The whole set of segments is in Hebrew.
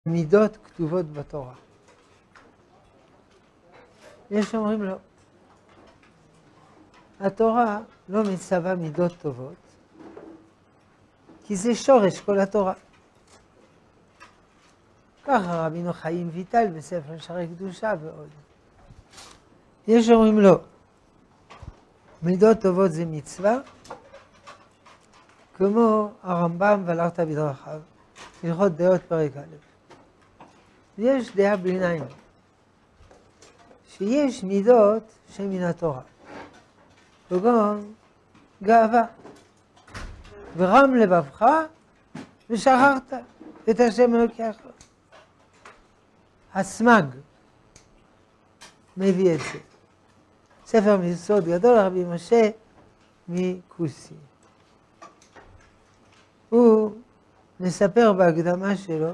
מידות כתובות בתורה. יש אומרים לא. התורה לא מצווה מידות טובות, כי זה שורש כל התורה. ככה רבינו חיים ויטל בספר שערי קדושה ועוד. יש אומרים לא. מידות טובות זה מצווה, כמו הרמב"ם והלכת בדרכיו, הלכות דעות פרק א'. יש דעה ביניים, שיש מידות שמן התורה, וגם גאווה, ורם לבבך ושכחת את השם אלוקיך. הסמ"ג מביא את זה. ספר מיסוד גדול, רבי משה מכוסי. הוא מספר בהקדמה שלו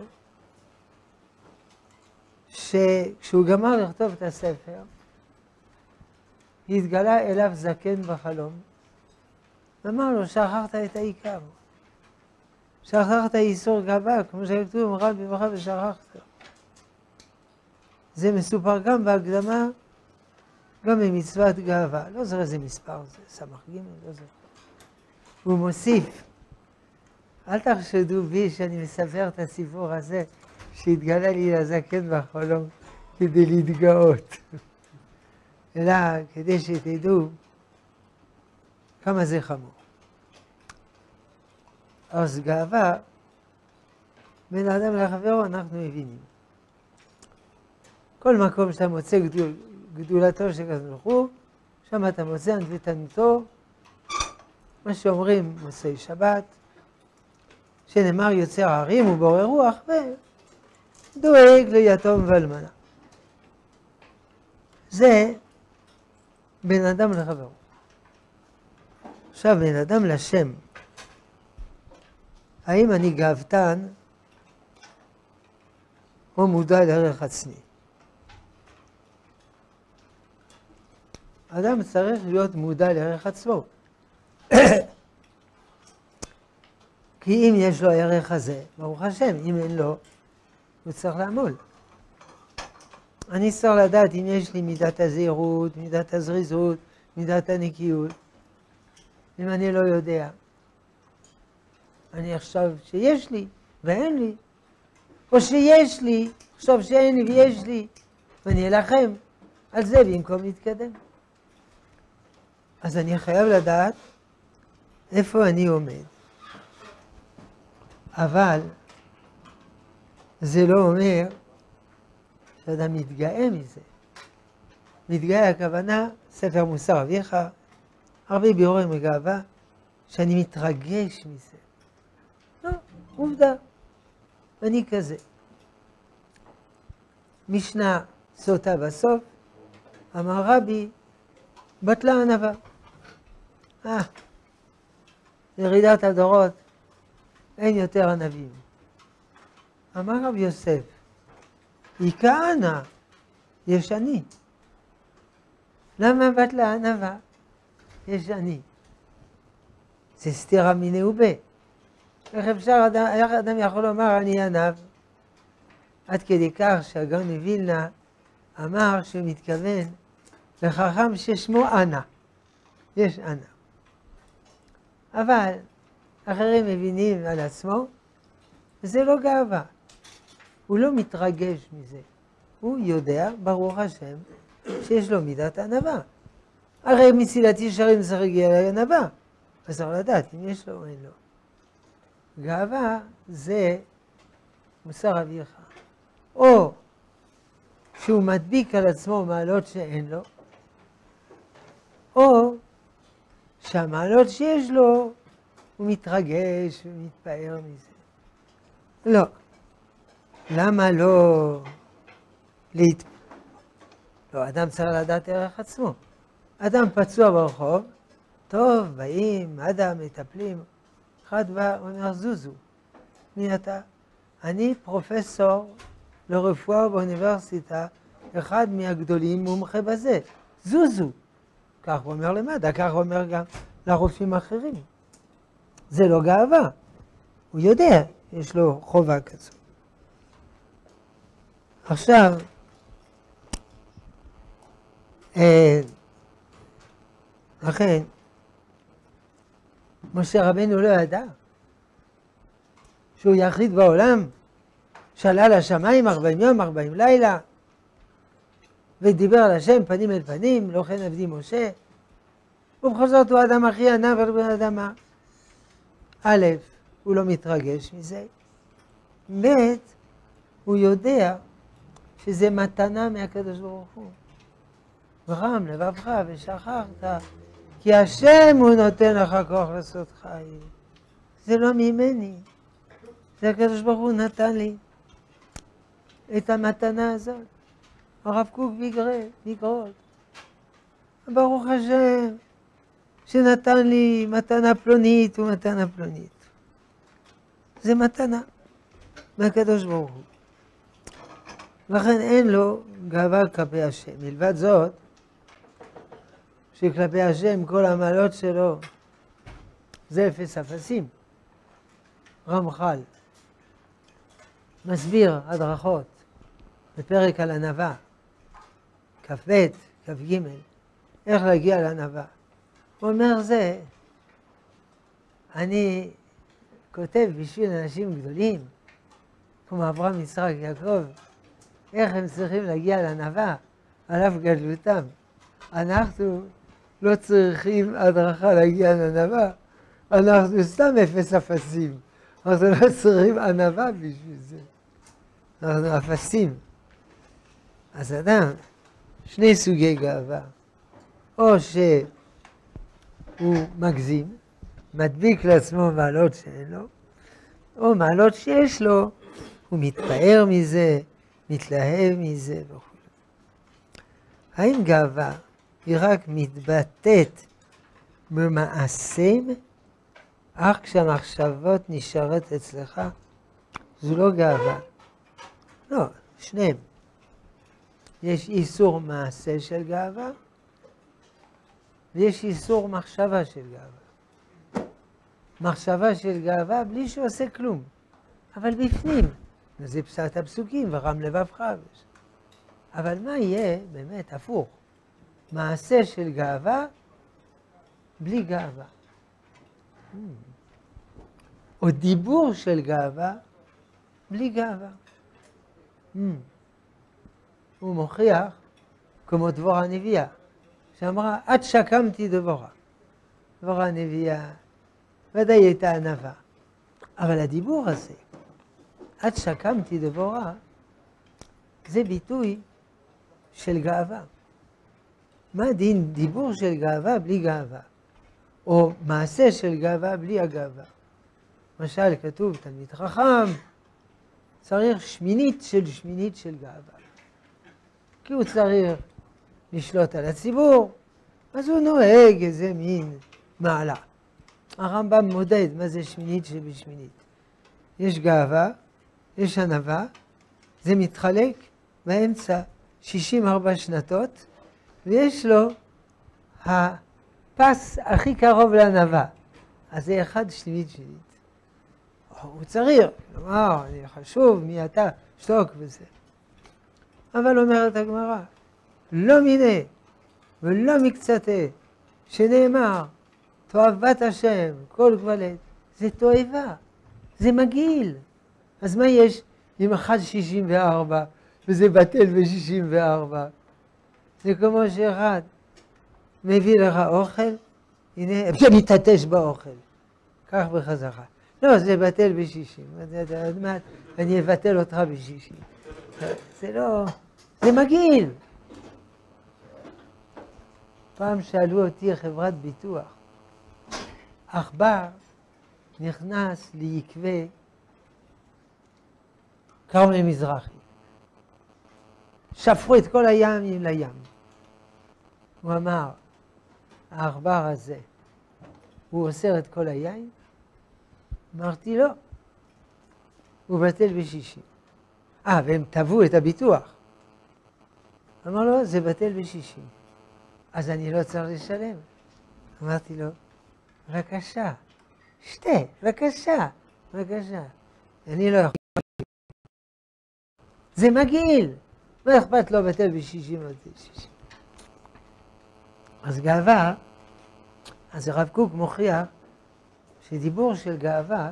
שכשהוא גמר לכתוב את הספר, התגלה אליו זקן בחלום, ואמר לו, שכחת את העיקר. שכחת איסור גאווה, כמו שכתוב, אמרה בברכה ושכחת. זה מסופר גם בהקדמה, גם במצוות גאווה. לא זוכר איזה מספר זה, סמך ג', לא זוכר. הוא מוסיף, אל תחשדו בי שאני מספר את הסיפור הזה, שהתגלה לי הזקן בחלום כדי להתגאות. אלא כדי שתדעו כמה זה חמור. אז גאווה, בין האדם לחברו אנחנו מבינים. כל מקום שאתה מוצא גדולתו של הקדוש ברוך הוא, שם אתה מוצא ענוותנותו, מה שאומרים מוצאי שבת, שנאמר יוצר הרים ובורא רוח, ודואג ליתום ואלמנה. זה בין אדם לחברו. עכשיו בין אדם לשם. האם אני גאוותן או מודע לערך עצמי? אדם צריך להיות מודע לערך עצמו. כי אם יש לו הערך הזה, ברוך השם, אם אין לו, הוא צריך לעמול. אני צריך לדעת אם יש לי מידת הזהירות, מידת הזריזות, מידת הנקיות. אם אני לא יודע, אני אחשוב שיש לי ואין לי, או שיש לי, אחשוב שאין לי ויש לי, ואני אלחם על זה במקום להתקדם. אז אני חייב לדעת איפה אני עומד. אבל זה לא אומר שאדם מתגאה מזה. מתגאה הכוונה, ספר מוסר אביך, הרבה בירורים מגאווה, שאני מתרגש מזה. לא, עובדה, אני כזה. משנה סוטה בסוף, אמר רבי, בטלה ענווה. ירידת הדורות, אין יותר ענבים. אמר רבי יוסף, היא כהנה, יש אני. למה בטלה ענווה? יש אני. זה סתירה מיניה וביה. איך אפשר, איך אדם יכול לומר אני ענב? עד כדי כך שהגאון מווילנה אמר שהוא מתכוון לחכם ששמו אנה. יש אנה. אבל אחרים מבינים על עצמו, וזה לא גאווה. הוא לא מתרגש מזה. הוא יודע, ברוך השם, שיש לו מידת ענווה. הרי מצילת ישרים צריך להגיע לענווה. אז צריך לדעת אם יש לו או אין לו. גאווה זה מוסר אביך. או שהוא מדביק על עצמו מעלות שאין לו, או שהמעלות שיש לו, הוא מתרגש ומתפאר מזה. לא. למה לא לא, אדם צריך לדעת ערך עצמו. אדם פצוע ברחוב, טוב, באים, אדם, מטפלים. אחד בא, אומר, זוזו. מי אתה? אני פרופסור לרפואה באוניברסיטה, אחד מהגדולים מומחה בזה. זוזו. כך הוא אומר למד"א, כך הוא אומר גם לרופאים אחרים. זה לא גאווה. הוא יודע, יש לו חובה כזו. עכשיו, לכן, משה רבנו לא ידע שהוא יחיד בעולם, שעלה לשמיים 40 יום, 40 לילה, ודיבר על השם פנים אל פנים, לא כן עבדי משה, ובכל זאת הוא האדם הכי ענב על בן האדמה. א', הוא לא מתרגש מזה, ב', הוא יודע שזה מתנה מהקדוש ברוך הוא. ורם לבבך ושכחת, כי השם הוא נותן לך כוח לעשות חיים. זה לא ממני, זה הקדוש ברוך הוא נתן לי את המתנה הזאת. הרב קוק בגרות. ברוך השם שנתן לי מתנה פלונית ומתנה פלונית. זה מתנה מהקדוש ברוך הוא. לכן אין לו גאווה כלפי השם. מלבד זאת, שכלפי השם כל המעלות שלו זה אפס אפסים. רמח"ל מסביר הדרכות בפרק על ענווה, כ"ב, כ"ג, איך להגיע לענווה. הוא אומר זה, אני כותב בשביל אנשים גדולים, כמו אברהם, יצחק, יעקב, איך הם צריכים להגיע לענווה, על אף גדלותם. אנחנו לא צריכים הדרכה להגיע לענווה, אנחנו סתם אפס אפסים. אנחנו לא צריכים ענווה בשביל זה. אנחנו אפסים. אז אדם, שני סוגי גאווה. או שהוא מגזים, מדביק לעצמו מעלות שאין לו, או מעלות שיש לו, הוא מתפאר מזה, מתלהב מזה וכו'. האם גאווה היא רק מתבטאת במעשים, אך כשהמחשבות נשארת אצלך, זו לא גאווה. לא, שניהם. יש איסור מעשה של גאווה, ויש איסור מחשבה של גאווה. מחשבה של גאווה בלי שהוא עושה כלום, אבל בפנים. זה פשט הפסוקים, ורם לבבך. אבל מה יהיה באמת הפוך? מעשה של גאווה בלי גאווה. או דיבור של גאווה בלי גאווה. הוא מוכיח כמו דבורה הנביאה, שאמרה, עד שקמתי דבורה. דבורה הנביאה, ודאי הייתה ענווה. אבל הדיבור הזה, עד שקמתי דבורה, זה ביטוי של גאווה. מה דין דיבור של גאווה בלי גאווה? או מעשה של גאווה בלי הגאווה? למשל, כתוב תלמיד חכם, צריך שמינית של גאווה. כי הוא צריך לשלוט על הציבור, אז הוא נוהג איזה מין מעלה. הרמב"ם מודד מה זה שמינית שבשמינית. יש גאווה, יש ענווה, זה מתחלק באמצע 64 שנתות, ויש לו הפס הכי קרוב לענווה. אז זה אחד שמינית. הוא צריך, כלומר, אני חשוב, מי אתה, שתוק וזה. אבל אומרת הגמרא, לא מיני ולא מקצתה, שנאמר, תועבת השם, כל גבלת, זה תועבה, זה מגעיל. אז מה יש עם 1.64 וזה בטל ב-64? זה כמו שאחד מביא לך אוכל, הנה, אפשר להתעטש באוכל, כך בחזרה. לא, זה בטל ב-60, אני אבטל אותך ב-60. זה לא, זה מגעיל. פעם שאלו אותי חברת ביטוח, עכבר נכנס ליקבי כרמל מזרחי. שפכו את כל הים לים. הוא אמר, העכבר הזה, הוא אוסר את כל היין? אמרתי לא, הוא בטל ב-60. והם טבעו את הביטוח. אמר לו, זה בטל ב-60. אז אני לא צריך לשלם. אמרתי לו, בבקשה, בבקשה. אני לא יכול. זה מגעיל. מה אכפת לו בטל ב-60 או 60? אז גאווה, אז הרב קוק מוכיח שדיבור של גאווה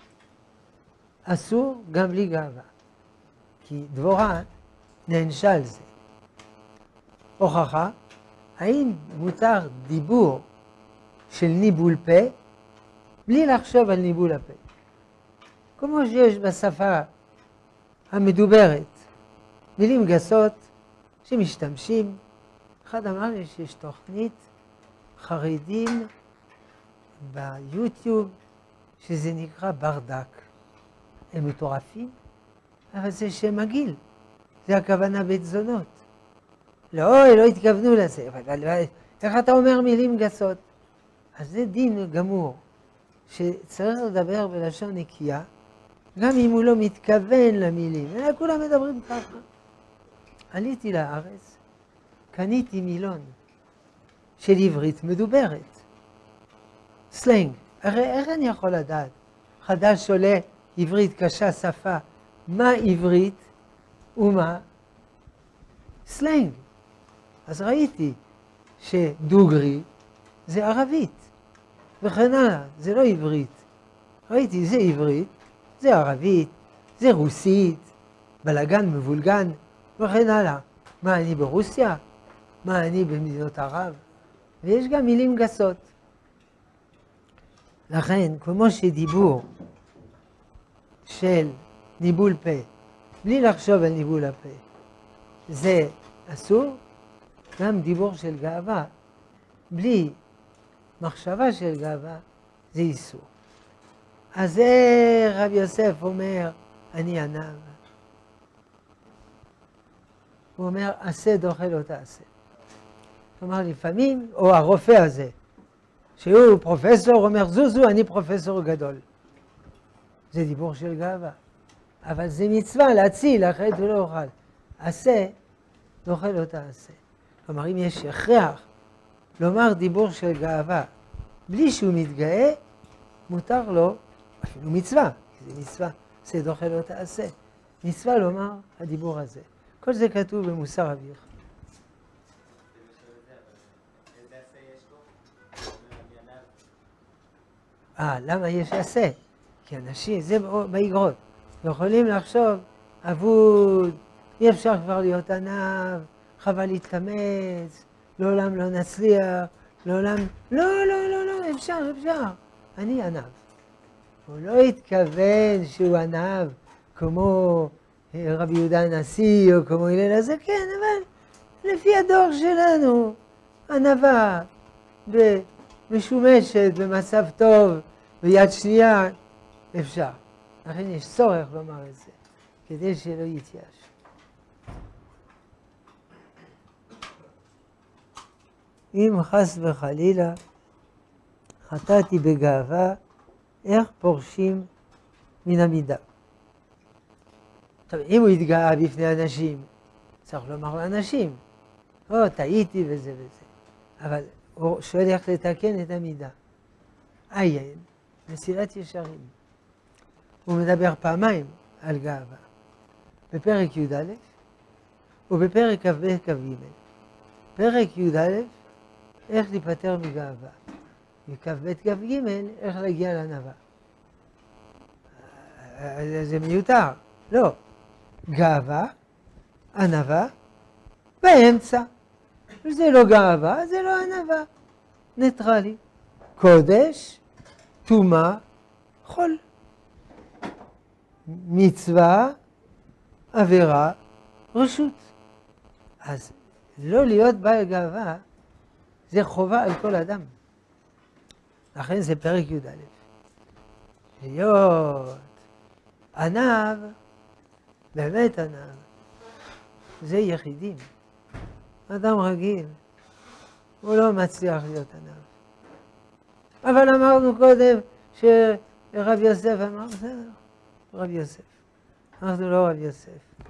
אסור גם בלי גאווה. כי דבורה נענשה על זה. הוכחה, האם מותר דיבור של ניבול פה בלי לחשוב על ניבול הפה? כמו שיש בשפה המדוברת מילים גסות שמשתמשים. אחד אמר לי שיש תוכנית חרדים ביוטיוב שזה נקרא ברדק. הם מטורפים, אבל זה שם מגעיל. זה הכוונה בית זונות. לא התכוונו לזה, אבל איך אתה אומר מילים גסות? אז זה דין גמור, שצריך לדבר בלשון נקייה, גם אם הוא לא מתכוון למילים, אלא כולם מדברים ככה. עליתי לארץ, קניתי מילון של עברית מדוברת, סלנג. איך אני יכול לדעת? חדש עולה עברית קשה שפה, מה עברית ומה סלנג. אז ראיתי שדוגרי זה ערבית, וכן הלאה, זה לא עברית. ראיתי, זה עברית, זה ערבית, זה רוסית, בלגן מבולגן, וכן הלאה. מה אני ברוסיה? מה אני במדינות ערב? ויש גם מילים גסות. לכן, כמו שדיבור של ניבול פה, בלי לחשוב על ניבול הפה, זה אסור, גם דיבור של גאווה, בלי מחשבה של גאווה, זה איסור. אז רב יוסף אומר, אני ענב. הוא אומר, עשה דוחה לא תעשה. כלומר, לפעמים, או הרופא הזה, שהוא פרופסור, אומר, זוזו, אני פרופסור גדול. זה דיבור של גאווה. אבל זה מצווה להציל, אחרת הוא לא יוכל. עשה, דוחה לא תעשה. כלומר, אם יש הכרח לומר דיבור של גאווה, בלי שהוא מתגאה, מותר לו, אפילו מצווה, כי זה מצווה, עשה דוחה לא תעשה. מצווה לומר הדיבור הזה. כל זה כתוב במוסר אביך. למה יש עשה? כי אנשים, זה באגרות, יכולים לחשוב, אבוד, אי אפשר כבר להיות ענב, חבל להתאמץ, לעולם לא נצליח, לעולם... לא, אפשר. אני ענב. הוא לא התכוון שהוא ענב כמו רבי יהודה הנשיא או כמו הלל הזקן, אבל לפי הדור שלנו, ענבה משומשת, במצב טוב, ביד שנייה, אפשר. לכן יש צורך לומר את זה, כדי שלא יתייאש. אם חס וחלילה חטאתי בגאווה, איך פורשים מן המידה? טוב, אם הוא התגאה בפני אנשים, צריך לומר לאנשים, טעיתי וזה. אבל הוא שואל איך לתקן את המידה. עיין, מסילת ישרים. הוא מדבר פעמיים על גאווה. בפרק י"א ובפרק כ"ב כ"ג. פרק י"א, איך להיפטר מגאווה. וכ"ב כ"ג, איך להגיע לענווה. זה מיותר. לא. גאווה, ענווה, באמצע. זה לא גאווה, זה לא ענווה. ניטרלי. קודש, תומה, חול. מצווה, עבירה, רשות. אז לא להיות בעל גאווה, זה חובה על כל אדם. לכן זה פרק י"א. להיות ענב, באמת ענב, זה יחידים. אדם רגיל, הוא לא מצליח להיות ענב. אבל אמרנו קודם שרב יוסף אמר, בסדר, רב יוסף. אנחנו לא רב יוסף.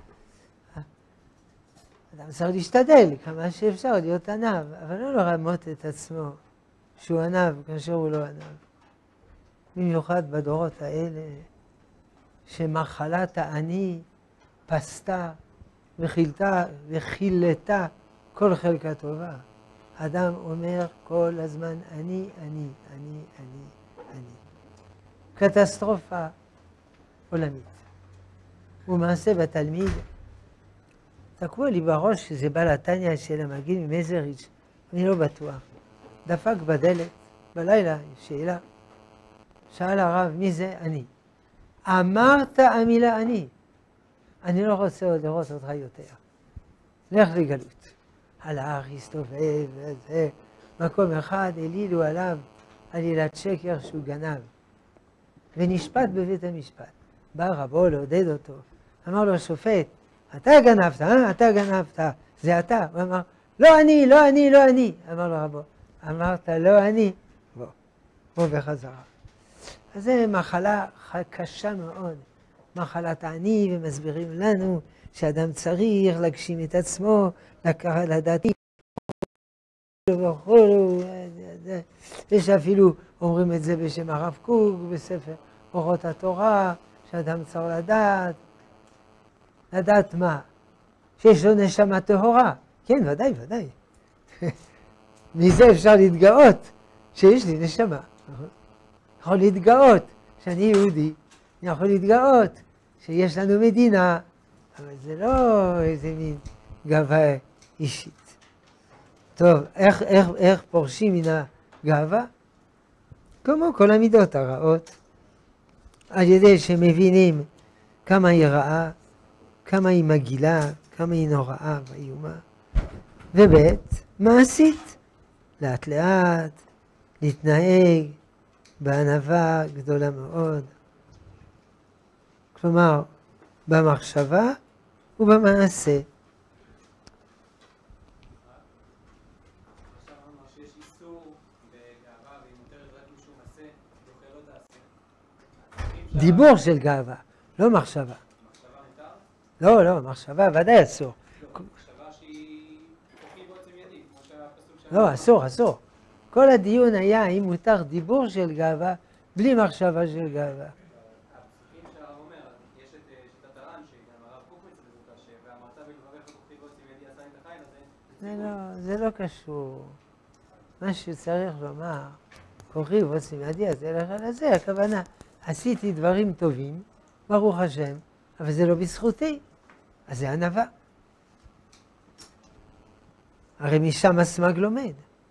אדם צריך להשתדל כמה שאפשר להיות ענב, אבל לא לרמות את עצמו שהוא ענב כאשר הוא לא ענב. במיוחד בדורות האלה, שמחלת העני פסתה וכילתה כל חלקה טובה. אדם אומר כל הזמן אני, אני, אני, אני, אני. קטסטרופה עולמית. ומעשה בתלמיד, תקוע לי בראש שזה בא לתניא של המגיד ממזריץ', אני לא בטוח. דפק בדלת, בלילה, שאלה. שאל הרב, מי זה? אני. אמרת המילה אני. אני לא רוצה עוד לראות אותך יותר. לך לגלות. הלך, הסתובב, וזה. מקום אחד העלילו עליו עלילת שקר שהוא גנב. ונשפט בבית המשפט. בא רבו לעודד אותו. אמר לו השופט, אתה גנבת, אתה גנבת, זה אתה. הוא אמר, לא אני, לא אני, לא אני. אמר לו רבו, אמרת לא אני, בוא בחזרה. אז זו מחלה קשה מאוד, מחלת העני, ומסבירים לנו שאדם צריך להגשים את עצמו, לדעתי, יש אפילו אומרים את זה בשם הרב קוק, בספר אורות התורה, שאדם צריך לדעת מה? שיש לו נשמה טהורה. כן, ודאי, ודאי. מזה אפשר להתגאות שיש לי נשמה. יכול להתגאות שאני יהודי, אני יכול להתגאות שיש לנו מדינה, אבל זה לא איזה מין גאווה אישית. טוב, איך פורשים מן הגאווה? כמו כל המידות הרעות, על ידי שמבינים כמה היא רעה, כמה היא מגעילה, כמה היא נוראה ואיומה. וב' מעשית, לאט לאט, להתנהג בענווה גדולה מאוד. כלומר, במחשבה ובמעשה. דיבור של גאווה, לא מחשבה. מחשבה מותר? לא, מחשבה ודאי אסור. מחשבה שהיא כוחי בעוצם ידי, כמו שהפסוק לא, אסור. כל הדיון היה האם מותר דיבור של גאווה בלי מחשבה של גאווה. הפסוקים שהרב אומר, יש את שיטת הר"ן, שגם הרב קוק מצטט אותה, ואמרת בדבריך כוחי בעוצם ידי עשה את החיל הזה. זה לא קשור. מה שצריך לומר, כוחי בעוצם ידי, אז ילך על זה, הכוונה. עשיתי דברים טובים, ברוך השם, אבל זה לא בזכותי, אז זה ענווה. הרי משם הסמ"ג לומד.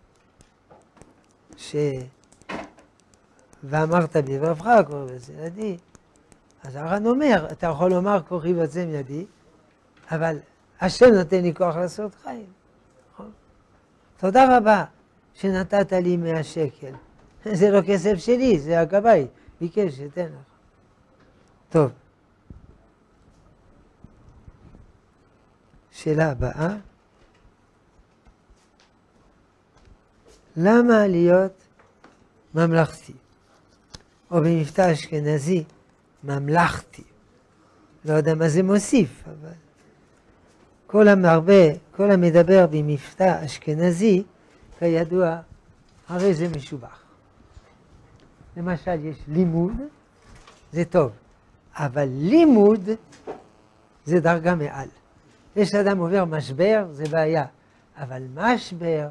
ואמרת בבבך, קורא בזה ידי. אז הר"ן אומר, אתה יכול לומר כוחי בעוצם ידי, אבל השם נותן לי כוח לעשות חיים. נכון? תודה רבה שנתת לי 100 שקל. זה לא כסף שלי, זה הגבאי. ביקש, אתן לך. טוב. שאלה הבאה. למה להיות ממלכתי? או במבטא אשכנזי, ממלכתי. לא יודע מה זה מוסיף, אבל כל המדבר במבטא אשכנזי, כידוע, הרי זה משובח. למשל, יש לימוד, זה טוב, אבל לימוד זה דרגה מעל. יש אדם עובר משבר, זה בעיה, אבל משבר,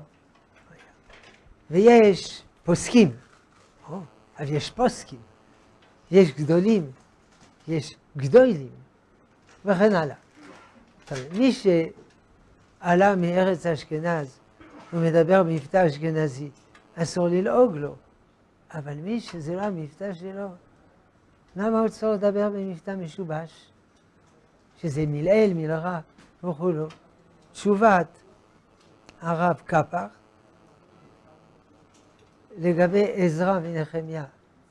ויש פוסקים, אבל יש פוסקים, יש גדולים, יש גדולים, וכן הלאה. מי שעלה מארץ אשכנז ומדבר במבטא אשכנזי, אסור ללעוג לו. אבל מי שזה לא המבטא שלו, למה הוא צריך לדבר במבטא משובש? שזה מלעיל, מלרע וכו'. תשובת הרב קפח לגבי עזרא ונחמיה,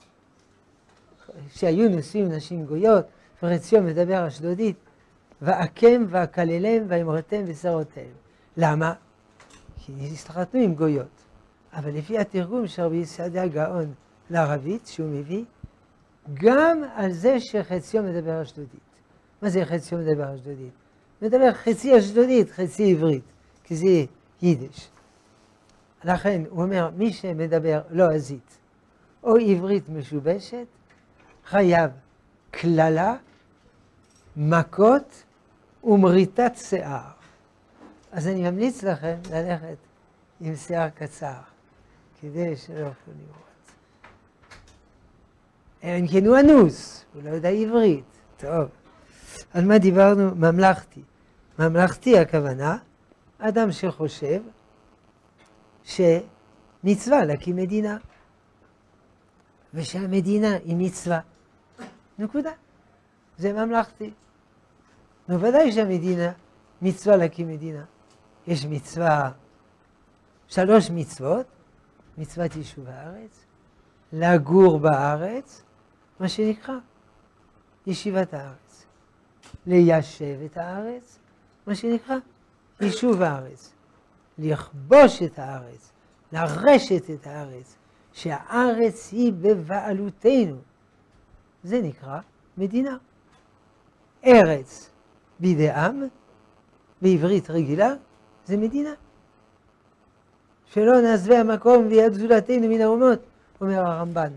שהיו נשואים נשים גויות, ורציו מדבר אשדודית, ואקם ואקללם ואמרתם ושרותיהם. למה? כי הסתחתנו עם גויות. אבל לפי התרגום של רבי סעדיה גאון לערבית, שהוא מביא, גם על זה שחציו מדבר אשדודית. מה זה חציו מדבר אשדודית? מדבר חצי אשדודית, חצי עברית, כי זה יידיש. לכן הוא אומר, מי שמדבר לועזית או עברית משובשת, חייב כללה, מכות ומריטת שיער. אז אני ממליץ לכם ללכת עם שיער קצר, כדי שלא יוכלו לראות. אם כן הוא אנוס, הוא לא יודע עברית. טוב, על מה דיברנו? ממלכתי. ממלכתי הכוונה, אדם שחושב שמצווה להקים מדינה, ושהמדינה היא מצווה. נקודה. זה ממלכתי. ודאי שהמדינה, מצווה להקים מדינה. יש מצווה, 3 מצוות, מצוות יישוב הארץ, לגור בארץ, מה שנקרא ישיבת הארץ. ליישב את הארץ, מה שנקרא יישוב הארץ. לכבוש את הארץ, לרשת את הארץ, שהארץ היא בבעלותנו. זה נקרא מדינה. ארץ בידי עם, בעברית רגילה, זה מדינה. שלא נעזבי המקום ויד גזולתנו מן האומות, אומר הרמב"ן.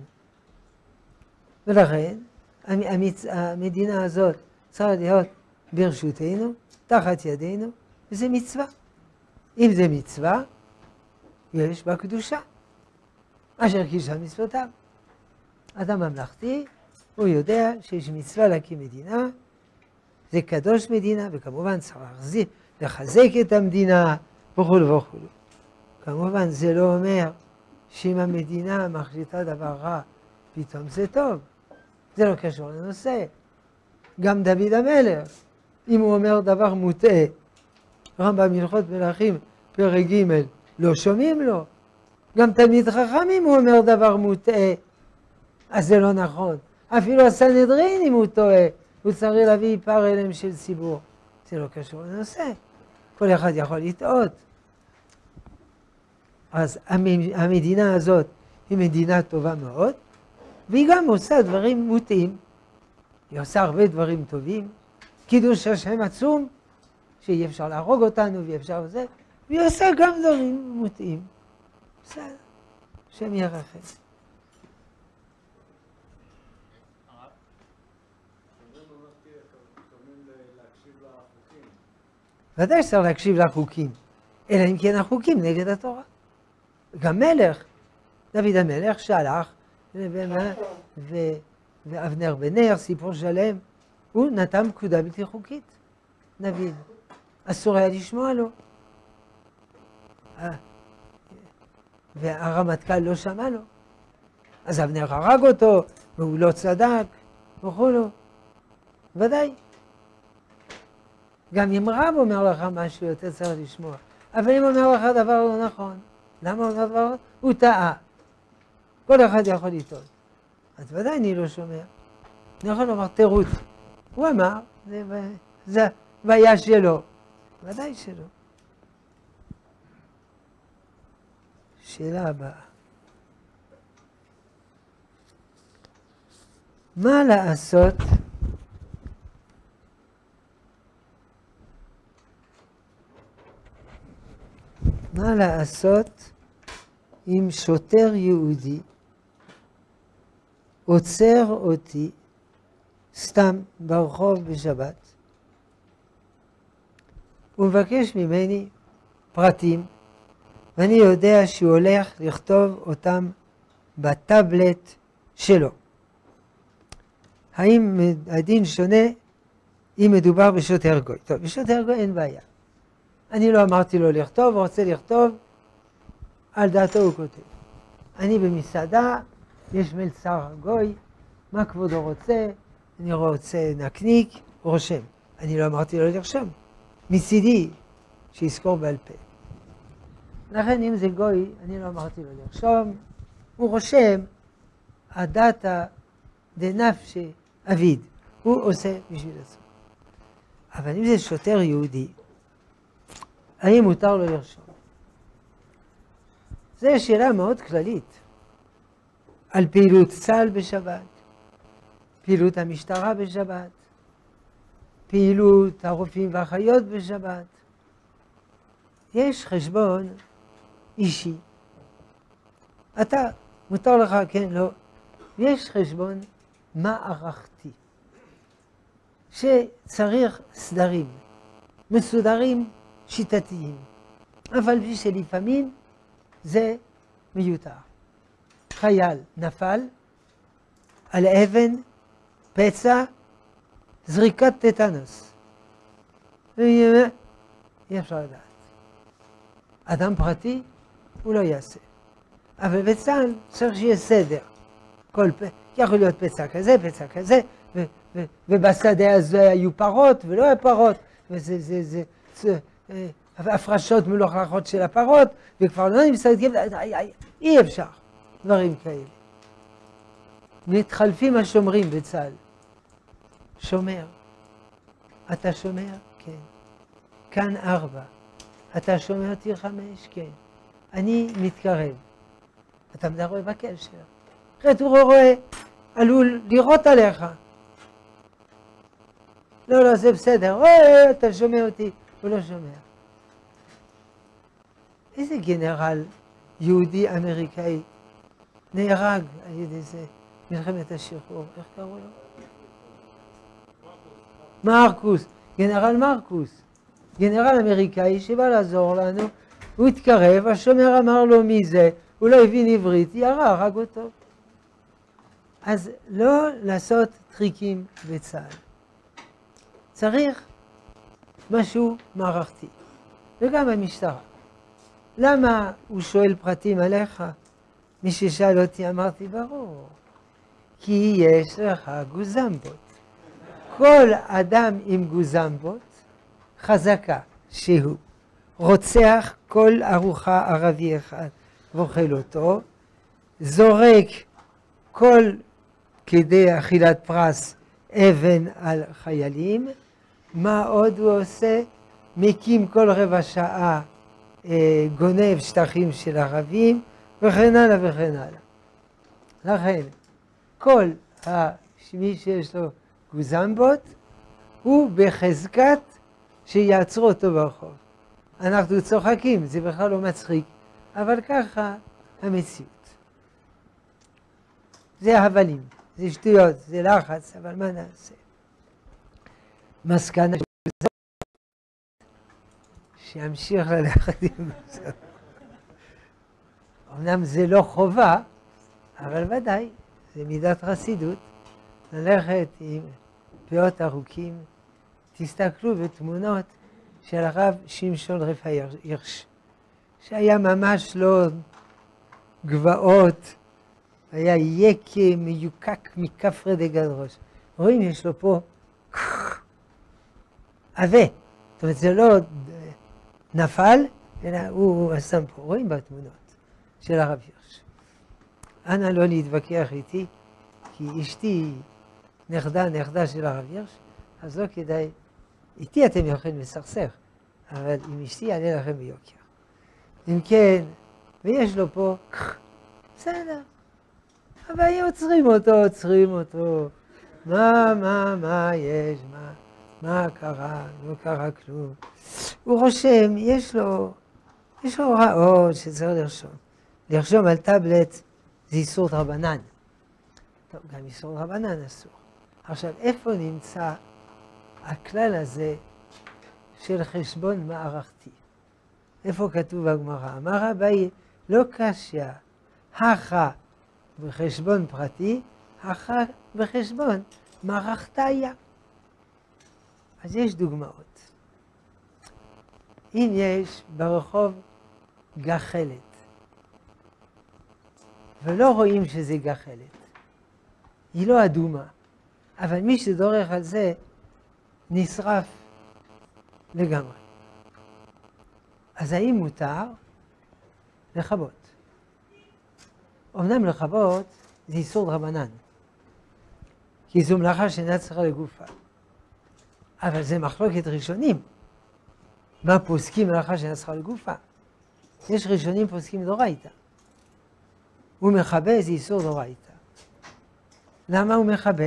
ולכן, המדינה הזאת צריכה להיות ברשותנו, תחת ידינו, וזה מצווה. אם זה מצווה, יש בה קדושה. אשר קידשה מצוותיו. אדם ממלכתי, הוא יודע שיש מצווה להקים מדינה, זה קדוש מדינה, וכמובן צריך לחזק את המדינה, וכו' וכו'. כמובן זה לא אומר שאם המדינה מחליטה דבר רע, פתאום זה טוב. זה לא קשור לנושא. גם דוד המלך, אם הוא אומר דבר מוטעה, רמב"ם הלכות מלכים, פרק ג', לא שומעים לו. גם תלמיד חכם אם הוא אומר דבר מוטעה, אז זה לא נכון. אפילו הסנהדרין אם הוא טועה, הוא צריך להביא פער אליהם של ציבור. זה לא קשור לנושא. כל אחד יכול לטעות. אז המדינה הזאת היא מדינה טובה מאוד, והיא גם עושה דברים מוטעים. היא עושה הרבה דברים טובים. קידוש השם עצום, שאי אפשר להרוג אותנו ואי אפשר זה, והיא עושה גם דברים מוטעים. בסדר, השם ירחם. ודאי שצריך להקשיב לחוקים, אלא אם כן החוקים נגד התורה. גם מלך, דוד המלך שלח, ואבנר בן נר, סיפור שלם, הוא נתן פקודה בלתי חוקית, דוד. אסור היה לשמוע לו. והרמטכ"ל לא שמע לו. אז אבנר הרג אותו, והוא לא צדק, וכולו. ודאי. גם אם רב אומר לך משהו, אתה צריך לשמוע. אבל אם אומר לך דבר לא נכון, למה הוא אומר דבר? הוא טעה. כל אחד יכול לטעות. אז ודאי אני לא שומע. אני יכול לומר תירוץ. הוא אמר, זה בעיה שלו. ודאי שלא. שאלה הבאה. מה לעשות אם שוטר יהודי עוצר אותי סתם ברחוב בשבת הוא מבקש ממני פרטים ואני יודע שהוא הולך לכתוב אותם בטאבלט שלו. האם הדין שונה אם מדובר בשוטר גוי? טוב, בשוטר גוי אין בעיה. אני לא אמרתי לו לכתוב, הוא רוצה לכתוב, על דעתו הוא כותב. אני במסעדה, יש מלצר גוי, מה כבודו רוצה? אני רוצה נקניק, רושם. אני לא אמרתי לו לרשום. מצידי, שיזכור בעל פה. לכן אם זה גוי, אני לא אמרתי לו לרשום, הוא רושם, הדאטה דנפשי אביד, הוא עושה בשביל עצמו. אבל אם זה שוטר יהודי, האם מותר לו לרשום? זו שאלה מאוד כללית. על פעילות צה"ל בשבת, פעילות המשטרה בשבת, פעילות הרופאים והאחיות בשבת. יש חשבון אישי. אתה, מותר לך, כן, לא. יש חשבון מערכתי, שצריך סדרים. מסודרים, שיטתיים. אבל בשביל שלפעמים זה מיותר. חייל נפל על אבן, פצע, זריקת טטנוס. אי אפשר לדעת. אדם פרטי הוא לא יעשה. אבל בצה"ל צריך שיהיה סדר. יכול להיות פצע כזה, ובשדה הזה היו פרות ולא היו פרות, הפרשות מלוכלכות של הפרות, וכבר לא נמצא, אי אפשר, דברים כאלה. מתחלפים השומרים בצה"ל. שומר. אתה שומר? כן. כאן 4. אתה שומר טיר 5? כן. אני מתקרב. אתה מדבר בקשר. אחרת הוא רואה, עלול לירות עליך. לא, זה בסדר. אתה שומע אותי. הוא לא שומע. איזה גנרל יהודי אמריקאי נהרג על ידי זה מלחמת השחרור? איך קראו לו? מרקוס. גנרל מרקוס. גנרל אמריקאי שבא לעזור לנו. הוא התקרב, השומר אמר לו מי זה, הוא לא הבין עברית, ירה, הרג אותו. אז לא לעשות טריקים בצה"ל. צריך משהו מערכתי. וגם המשטרה. למה הוא שואל פרטים עליך? מי ששאל אותי אמרתי ברור. כי יש לך גוזמבות. כל אדם עם גוזמבות חזקה שהוא רוצח כל ארוחה ערבי אחד ואוכל אותו, זורק כל כדי אכילת פרס אבן על חיילים, מה עוד הוא עושה? מקים כל רבע שעה גונב שטחים של ערבים וכן הלאה וכן הלאה. לכן כל מי שיש לו גוזמבות הוא בחזקת שיעצרו אותו ברחוב. אנחנו צוחקים, זה בכלל לא מצחיק, אבל ככה המציאות. זה הבלים, זה שטויות, זה לחץ, אבל מה נעשה? מסקנה שימשיך ללכת עם זה. אמנם זה לא חובה, אבל ודאי, זה מידת חסידות. ללכת עם פאות ארוכים, תסתכלו בתמונות של הרב שמשון רפאי הירש, שהיה ממש לא גבעות, היה יקה מיוקק מכפרי דגל ראש. רואים, יש לו פה עווה. זאת אומרת, זה לא נפל, אלא הוא שם פה. רואים בתמונות של הרב הירש. אנא לא להתווכח איתי, כי אשתי נכדה של הרב הירש, אז לא כדאי. איתי אתם יכולים לסכסך, אבל עם אשתי יעלה לכם ביוקר. אם כן, ויש לו פה, בסדר. אבל עוצרים אותו. מה יש? מה קרה? לא קרה כלום. הוא רושם, יש לו הוראות שצריך לרשום. לרשום על טאבלט זה איסור רבנן. טוב, גם איסור רבנן אסור. עכשיו, איפה נמצא הכלל הזה של חשבון מערכתי? איפה כתוב בגמרא? אמר אביי, לא קשיא, הכה בחשבון פרטי, הכה בחשבון מערכתיה. אז יש דוגמאות. אם יש ברחוב גחלת, ולא רואים שזה גחלת, היא לא אדומה, אבל מי שדורך על זה נשרף לגמרי. אז האם מותר לכבות? אמנם לכבות זה איסור רבנן, כי זו מלאכה שאינה צריכה לגופה. אבל זה מחלוקת ראשונים. מה פוסקים מלאכה שאינה צריכה לגופה? יש ראשונים פוסקים דורייתא. הוא מכבה, זה איסור דורייתא. למה הוא מכבה?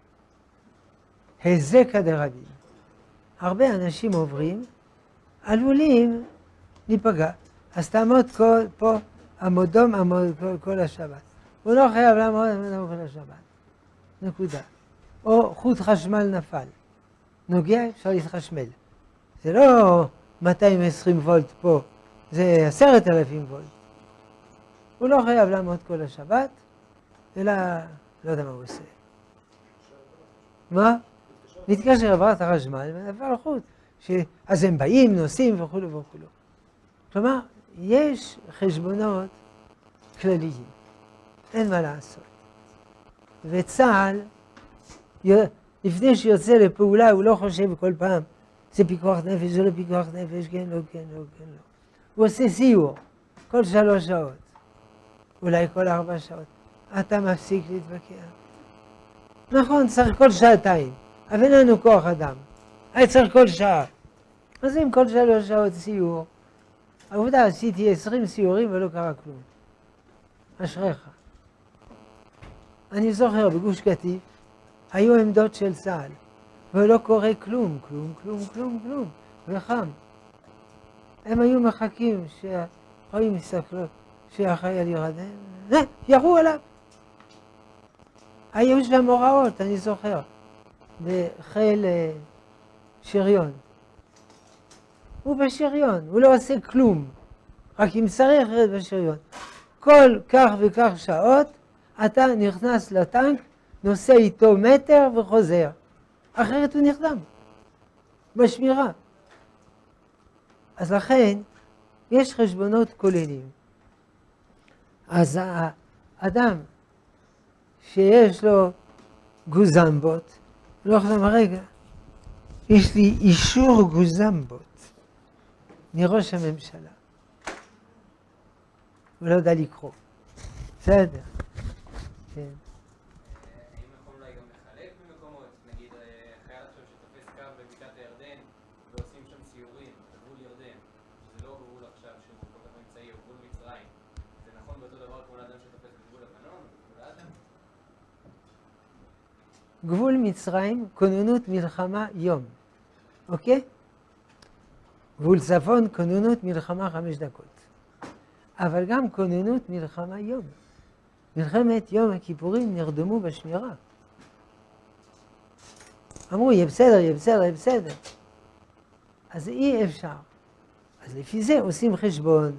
הזקא דרבים. הרבה אנשים עוברים, עלולים להיפגע. אז תעמוד פה עמוד כל השבת. הוא לא חייב לעמוד כל השבת. נקודה. או חוט חשמל נפל. נוגע, אפשר להתחשמל. זה לא 220 וולט פה, זה 10,000 וולט. הוא לא חייב לעמוד כל השבת, אלא לא יודע מה הוא עושה. מה? מתקשר עברת החשמל ונפל לחוץ. אז הם באים, נוסעים וכו' וכו'. כלומר, יש חשבונות כלליים, אין מה לעשות. וצה"ל, לפני שיוצא לפעולה, הוא לא חושב כל פעם, זה פיקוח נפש, זה לא פיקוח נפש, כן, לא, כן, לא, כן, לא. הוא עושה סיור, כל 3 שעות, אולי כל 4 שעות. אתה מפסיק להתווכח. נכון, צריך כל 2 שעות, אבל אין לנו כוח אדם. היה צריך כל שעה. אז אם כל 3 שעות סיור, העובדה, עשיתי 20 סיורים ולא קרה כלום. אשריך. אני זוכר, בגוש קטיף, היו עמדות של צה"ל, ולא קורה כלום, כלום, כלום, כלום, כלום, וחם. הם היו מחכים שהחיים יסתכלו, שהחייל ירדם, ירו עליו. היו שם הוראות, אני זוכר, בחיל שריון. הוא בשריון, הוא לא עושה כלום, רק אם צריך רד בשריון. כל כך וכך שעות, אתה נכנס לטנק, נוסע איתו מטר וחוזר. אחרת הוא נרדם, בשמירה. אז לכן, יש חשבונות כוללים. אז האדם שיש לו גוזמבות, לא חושב, רגע, יש לי אישור גוזמבות מראש הממשלה. הוא לא יודע לקרוא. בסדר. כן. האם יכול אולי גם לחלק במקומות? נגיד, חייל עכשיו שתופס קו בבקעת הירדן ועושים שם סיורים בגבול ירדן, שזה לא גבול עכשיו שהוא כל כך אמצעי, הוא גבול מצרים. זה נכון באותו דבר כמו לאדם שתופס בגבול לבנון? גבול האדם? גבול מצרים, כוננות מלחמה יום. אוקיי? גבול צפון, כוננות מלחמה 5 דקות. אבל גם כוננות מלחמה יום. מלחמת יום הכיפורים נרדמו בשמירה. אמרו, יהיה בסדר, יהיה בסדר, יהיה בסדר. אז אי אפשר. אז לפי זה עושים חשבון.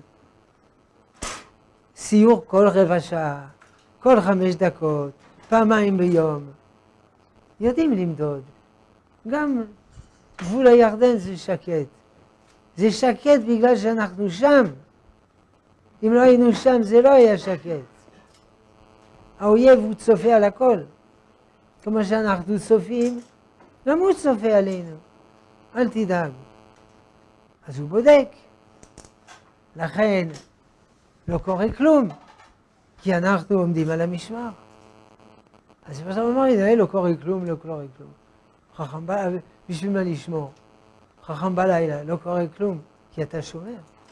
סיור כל 15 שעה, כל 5 דקות, פעמיים ביום. יודעים למדוד. גם גבול הירדן זה שקט. זה שקט בגלל שאנחנו שם. אם לא היינו שם זה לא היה שקט. האויב הוא צופה על הכל. כמו שאנחנו צופים, גם הוא צופה עלינו. אל תדאג. אז הוא בודק. לכן לא קורה כלום, כי אנחנו עומדים על המשמר. אז בסוף אמרנו, לא קורה כלום, לא קורה כלום. חכם בא, בשביל מה לשמור? חכם בלילה, לא קורה כלום, כי אתה שומר.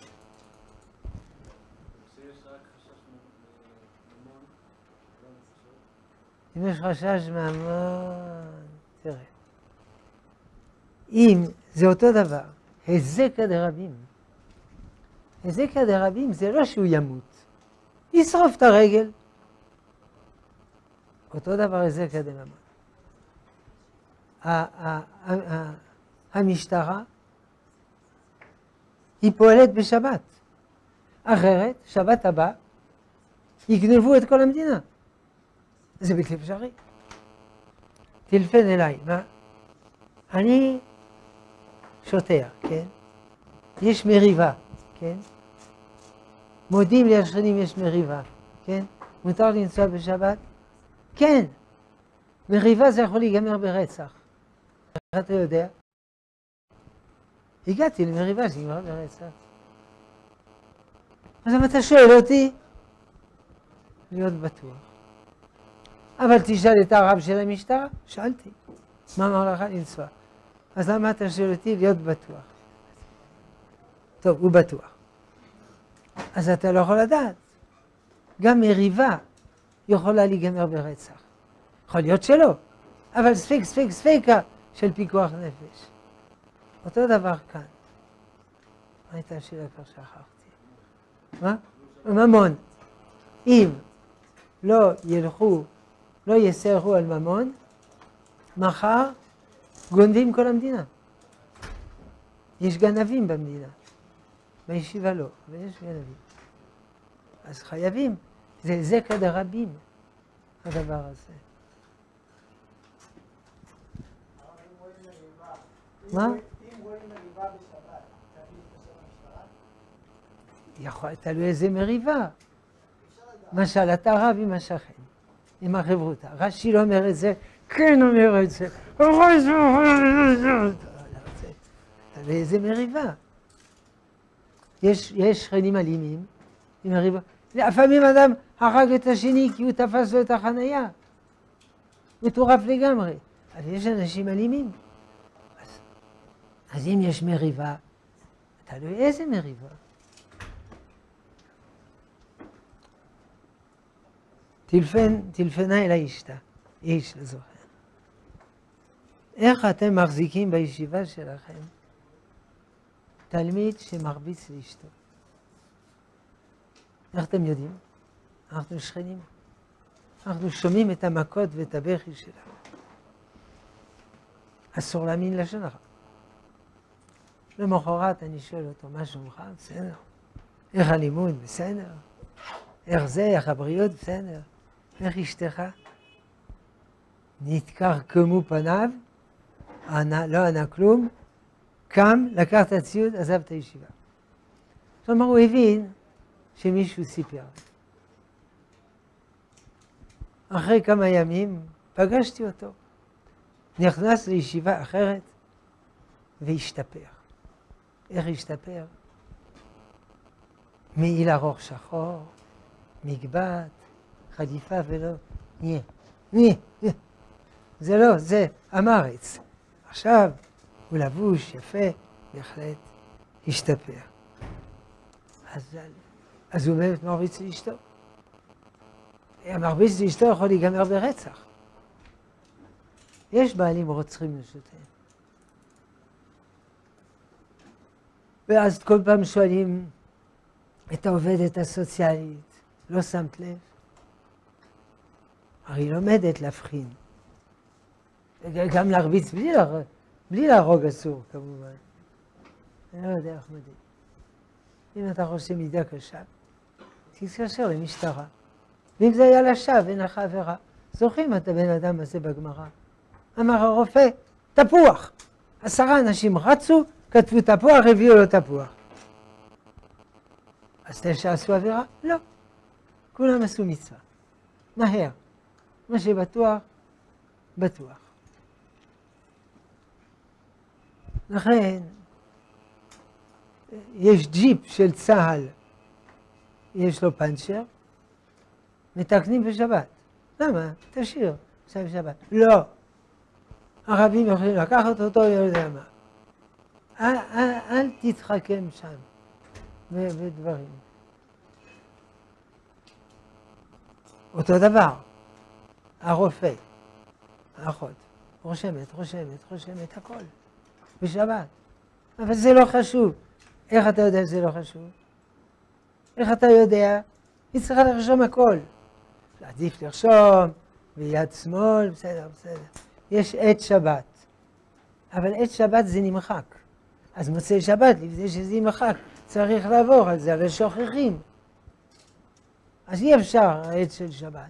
אם יש חשש מהמון, תראה. אם זה אותו דבר, הזקה דרבים. הזקה דרבים זה לא שהוא ימות. ישרוף את הרגל. אותו דבר הזקה דממון. המשטרה היא פועלת בשבת. אחרת, שבת הבא, יגנבו את כל המדינה. זה בלתי אפשרי. טלפן אליי, מה? אני שוטר, כן? יש מריבה, כן? מודיעים לי השכנים יש מריבה, כן? מותר לנסוע בשבת? כן. מריבה זה יכול להיגמר ברצח. איך אתה יודע? הגעתי למריבה שנגמר ברצח. אז אם אתה שואל אותי, להיות בטוח. אבל תשאל את הרב של המשטרה, שאלתי, מה אמר לך לנסוע? אז למה אתה שואל אותי להיות בטוח? טוב, הוא בטוח. אז אתה לא יכול לדעת. גם מריבה יכולה להיגמר ברצח. יכול להיות שלא, אבל ספקה של פיקוח נפש. אותו דבר כאן. מה הייתה השאלה כבר שכחתי? מה? ממון. אם לא ילכו, לא יסרחו על ממון, מחר גונבים כל המדינה. יש גנבים במדינה. בישיבה לא, אבל יש גנבים. אז חייבים. זה כדרבים, הדבר הזה. מה? אם רואים מריבה בשבת, תביא להתקשר למשטרה? יכול, תלוי איזה מריבה. למשל, אתה רב עם השכן, עם החברותא. רש"י לא אומר את זה, כן אומר את זה. תלוי איזה מריבה. יש שכנים אלימים, עם מריבה. לפעמים אדם הרג את השני כי הוא תפס לו את החנייה. מטורף לגמרי. אבל יש אנשים אלימים. אז אם יש מריבה, תלוי איזה מריבה. טלפנה אל האשתה, איש לזוכר. איך אתם מחזיקים בישיבה שלכם תלמיד שמרביץ לאשתו? איך אתם יודעים? אנחנו שכנים. אנחנו שומעים את המכות ואת הבכי שלה. אסור להאמין לשון הרע. למחרת אני שואל אותו, מה שלומך? בסדר. איך הלימוד? בסדר. איך זה? איך הבריאות? בסדר. איך אשתך? נתקרקמו פניו, לא ענה כלום, קם, לקח את הציוד, עזב את הישיבה. כלומר, הוא הבין שמישהו סיפר. אחרי כמה ימים פגשתי אותו. נכנס לישיבה אחרת והשתפר. איך השתפר? מעיל ארוך שחור, מגבעת, חליפה ולא, זה לא, זה אמרץ. עכשיו הוא לבוש יפה, בהחלט השתפר. אז הוא באמת מרביץ לאשתו. המרביץ לאשתו יכול להיגמר ברצח. יש בעלים רוצחים נשותיהם. ואז כל פעם שואלים את העובדת הסוציאלית, לא שמת לב? הרי היא לומדת להבחין. גם להרביץ בלי להרוג אסור כמובן. אני לא יודע איך מדהים. אם אתה חושב מידה קשה, תתקשר למשטרה. ואם זה היה לשווא, אין לך עבירה. זוכרים את הבן אדם הזה בגמרא? אמר הרופא, תפוח. 10 אנשים רצו, כתבו תפוח, הביאו לו תפוח. אז 9 עשו עבירה? לא. כולם עשו מצווה. מהר. מה שבטוח, בטוח. לכן, יש ג'יפ של צה"ל, יש לו פנצ'ר, מתקנים בשבת. למה? תשאיר, עכשיו בשבת. לא. הרבים יכולים לקחת אותו, לא יודע מה. אל תתחכם שם בדברים. אותו דבר, הרופא, האחות, רושמת, הכל, בשבת. אבל זה לא חשוב. איך אתה יודע שזה לא חשוב? איך אתה יודע? היא צריכה לרשום הכל. עדיף לרשום, ביד שמאל, בסדר. יש עת שבת. אבל עת שבת זה נמחק. אז מוצאי שבת, לפני שזה נמחק, צריך לעבור על זה, אבל שוכחים. אז אי אפשר העת של שבת.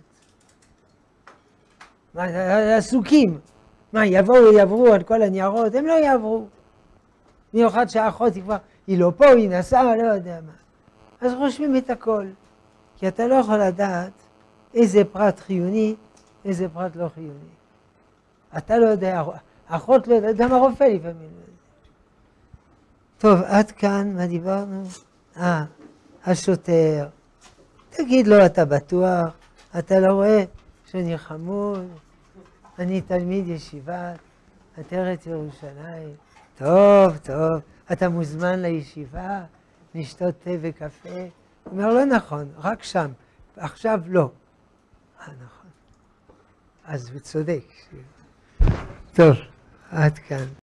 מה, עסוקים. מה, יעברו על כל הניירות? הם לא יעברו. מיוחד שהאחות היא לא פה, היא נסעה, לא יודע מה. אז רושמים את הכל. כי אתה לא יכול לדעת איזה פרט חיוני, איזה פרט לא חיוני. אתה לא יודע, האחות לא יודע, גם הרופא לפעמים לא יודע. טוב, עד כאן, מה דיברנו? השוטר. תגיד לו, אתה בטוח? אתה לא רואה שאני חמוד? אני תלמיד ישיבת עטרת ירושלים. טוב, אתה מוזמן לישיבה, לשתות תה וקפה. הוא אומר, לא נכון, רק שם, עכשיו לא. נכון. אז הוא צודק. טוב, עד כאן.